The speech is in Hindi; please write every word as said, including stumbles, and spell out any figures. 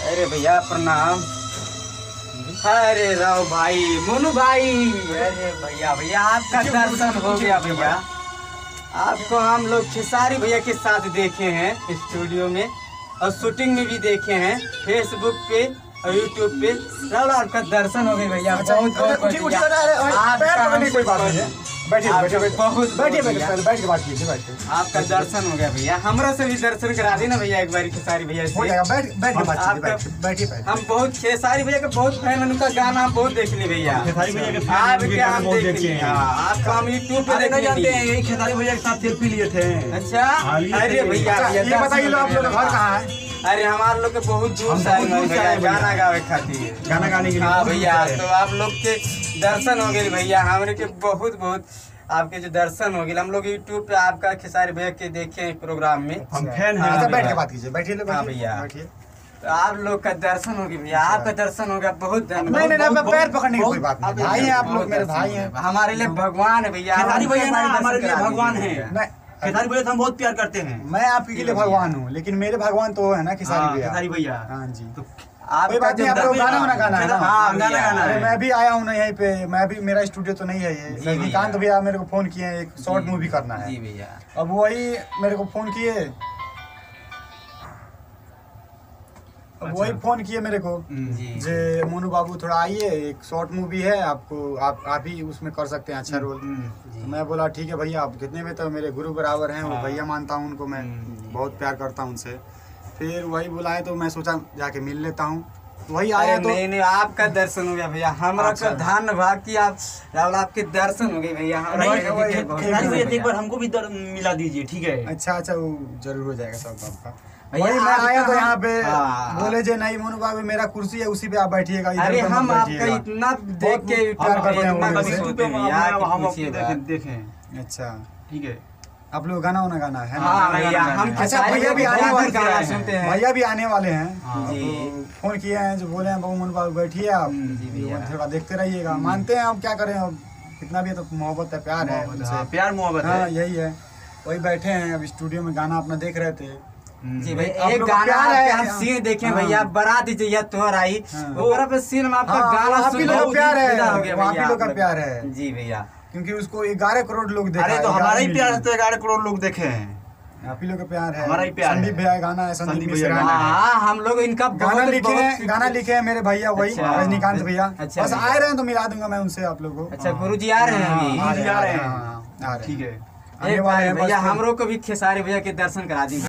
अरे भैया प्रणाम। अरे राव भाई, मोनू भाई, अरे भैया भैया आपका दर्शन हो गया भैया। आपको हम लोग खेसारी भैया के साथ देखे हैं स्टूडियो में और शूटिंग में भी देखे हैं, फेसबुक पे और यूट्यूब पे। राव आपका दर्शन हो गया भैया। बहुत बहुत बैठिए बैठिए बहुत बैठिए बैठिए बैठ के बात कीजिए। बैठ के आपका दर्शन हो गया भैया। हमरा से भी दर्शन करा देना भैया एक बार खेसारी भैया से। हो जाएगा। बैठ बैठ के बात कीजिए। बैठिए बैठिए। हम बहुत खेसारी भैया के बहुत फैन, उनका गाना हम बहुत देख ली भैया। खेसारी भैया के आप फैन क्या हम बहुत देख देखे लिए? हैं। आपको हम यूट्यूब पे अरे देख जानते हैं, यही खेसारी भैया के साथ सेल्फी लिए थे। अच्छा हाँ, लिए अरे थे। भैया अच्छा, भैया ये बताइए लो आप लोग का घर कहाँ है? अरे हमारे लोग के बहुत दूर हम से बहुत दूर से आए आए हैं भैया। गाना गावे खातिर। गाना गाने के लिए हाँ बहुत दूर भैया, से आए। तो आप लोग के दर्शन हो गए भैया। हमरे के बहुत बहुत आपके जो दर्शन हो गए। हम लोग यूट्यूब पे आपका खेसारी भैया के देखे हैं प्रोग्राम में। हम फैन हैं। अच्छा बैठ भैया। के बात कीजिए। बैठिए लो हाँ बैठिए भैया। बैठिए। तो आप लोग का दर्शन हो गया भैया। आपका दर्शन हो गया, बहुत धन्यवाद। नहीं नहीं बहुत- नहीं, पैर बहुत- पकड़ने की कोई बहुत- बात नहीं। आप भाई हैं आप लोग, बहुत मेरे दर्शन भाई हो हैं। गए। हमारे लिए भगवान है भैया। खेसारी हम भैया ना दर्शन हमारे लिए करा भगवान दीजिए हैं। भैया। नहीं, खेसारी भैया तो हम बहुत प्यार करते हैं। मैं आपके लिए भगवान हूँ, लेकिन मेरे भगवान तो है ना खेसारी हाँ, भैया। खेसारी भैया। हाँ जी। तो आप कोई बात नहीं, आप लोग गाना वाना गाना है ना? हाँ, गाना गाना अरे है। मैं भी आया हूँ ना यहीं पे। मैं भी, मेरा स्टूडियो तो नहीं है ये। जी रजनीकांत भैया। भैया मेरे को फोन किए हैं, एक शॉर्ट मूवी करना है। जी भैया। अब वही मेरे को फोन किए। अब वही फोन किए मेरे को जी जे मोनू बाबू थोड़ा आइए, एक शॉर्ट मूवी है, आपको आप आप ही उसमें कर सकते हैं अच्छा रोल। जी। तो मैं बोला ठीक है भैया, आप कितने में, तो मेरे गुरु बराबर हैं, वो हाँ। भैया मानता हूँ उनको मैं, हम्म। बहुत प्यार करता हूँ उनसे। फिर वही बुलाए तो मैं सोचा जाके मिल लेता हूँ। वही अरे आया तो नहीं नहीं, आपका दर्शन हो गया भैया। हमारा अच्छा। का धन्यवाद कि आप राहुल आपके दर्शन हो गए भैया। हम नहीं, लोग वही- के वही- बहुत खेसारी भैया धन्यवाद एक बार हमको भी दर- मिला दीजिए, ठीक है? अच्छा अच्छा, वो जरूर हो जाएगा सब आपका। भैया, वही मैं आपका आया तो हम- यहाँ पे हाँ। बोले जे नहीं मोनू बाबू मेरा कुर्सी है, उसी पे आप बैठिएगा, इधर अरे उधर मत हम आपका बैठिएगा। इतना देख के बहुत यूट्यूब प्यार पे करते हैं इतना वो कभी लोग। सोते हैं भैया कि हम आपको पूछिएगा। देखे- देखें, अच्छा, ठीक है। आप लोग गाना वाना गाना है ना? हाँ भैया, हम अच्छा, खेसारी भैया भी आने बहुत वाले गाना हैं। सुनते हैं। भैया भी आने वाले हैं। हाँ। जी। तो फोन किए हैं, जो बोले हैं बाबू मोनू बाबू बैठिए आप, जी भैया। थोड़ा देखते रहिएगा। मानते हैं, अब क्या करें, अब कितना भी है तो मोहब्बत है, प्यार है मोहब्बत, उनसे। हाँ, प्यार मोहब्बत हाँ है। यही है। वही बैठे हैं अब स्टूडियो में, गाना अपना देख रहे थे। जी भाई, भाई, आप एक लोग का गाना प्यार आपके है। हम सीन देखे हाँ। भैया, बारात जइया तोहर आई, हाँ। ओकरा पे सीन में आपका हाँ, गाना आप ही सुन लोग का बहुत प्यार है, फिदा हो गया वो आप ही भैया लोग का आप प्यार है। जी भैया। क्योंकि उसको ग्यारह करोड़ लोग देखा अरे तो है, हमारा ही ग्यारह प्यार मिलियन। से ग्यारह करोड़ लोग देखे हैं। आप ही लोग का प्यार है। हमारा ही प्यार है। संदीप भैया का गाना है, संदीप संदीप मिश्रा भैया गाना गाना है। है। हाँ, हम लोग इनका गाना बहुत लिखे बहुत हैं, गाना लिखे हैं मेरे भैया वही अच्छा। रजनीकांत भैया। अच्छा बस भैया। आए रहे हैं तो मिला दूंगा मैं उनसे आप लोगों को। अच्छा गुरु जी आ रहे हैं अभी। हाँ, जी, आ रहे हैं। हाँ, आ रहे हैं। ठीक है। आने एक वाले बार हैं, बस भैया फिर- हमरो को भी खेसारी भैया के दर्शन करा दी।